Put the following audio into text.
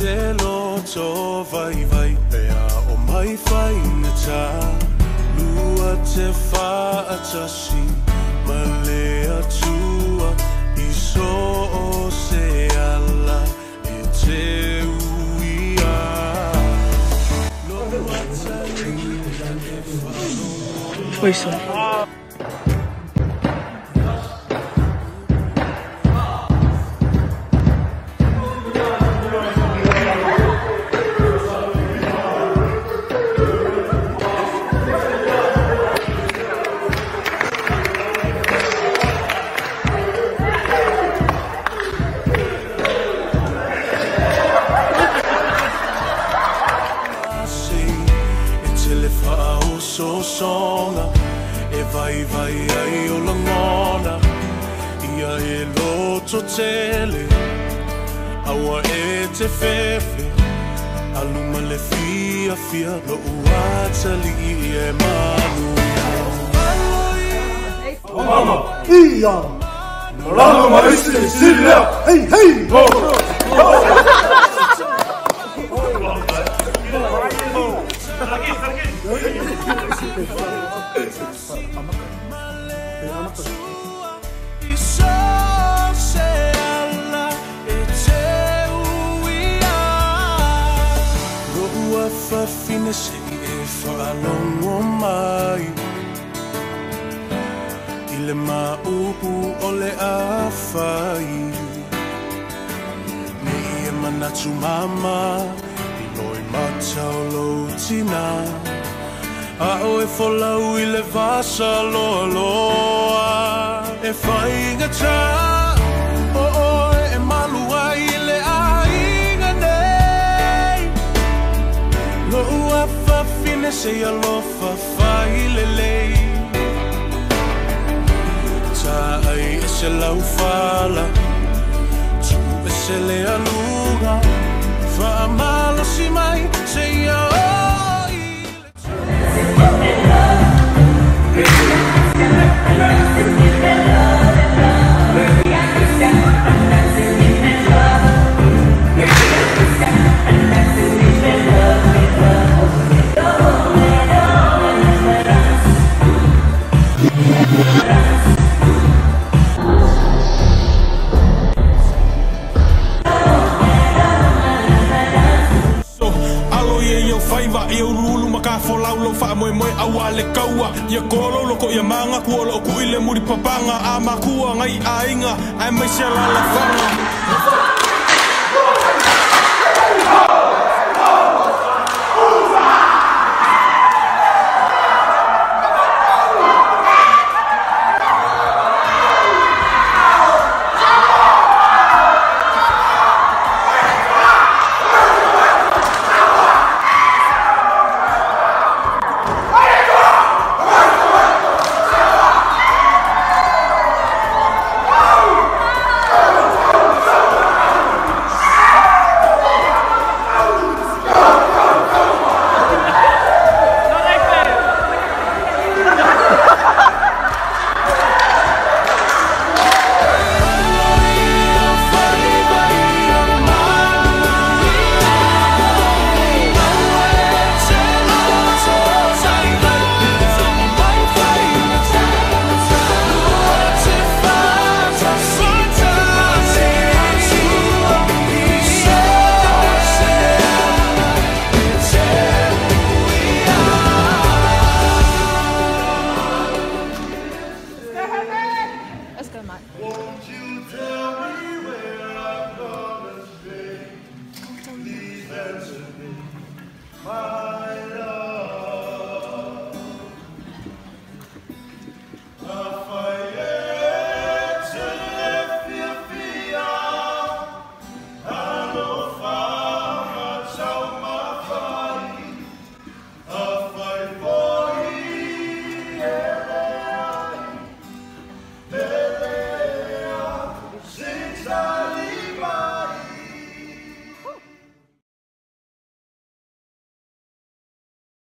te loto vai vai pea o mai fai na ta lua te whaatasi ma lea tua I so o se ala e te uia lua tali e whanau Oiso. songa e vai vai ai o langona ia e loto tele aua e te fefe aluma le fia fia lo uatali e manu mama ia lalo maisi silia hey hey fine se e whaalongo mai I le maupu o le awhai Me e manatu mama I loi matau lo tina A o e wholau I le vasa loa loa E whainga tā O e malua I le ainga nei Loa whawhine se alofa whailelei Tā ai e se lau whala Tu e se le alunga Whaamalo si mai se ia Ia urulu maka folau lo fa moe moe awale kaua ia kolo loko ia manga kuolo ku ile muri papanga ama kua ngai ainga ai mai se la fanga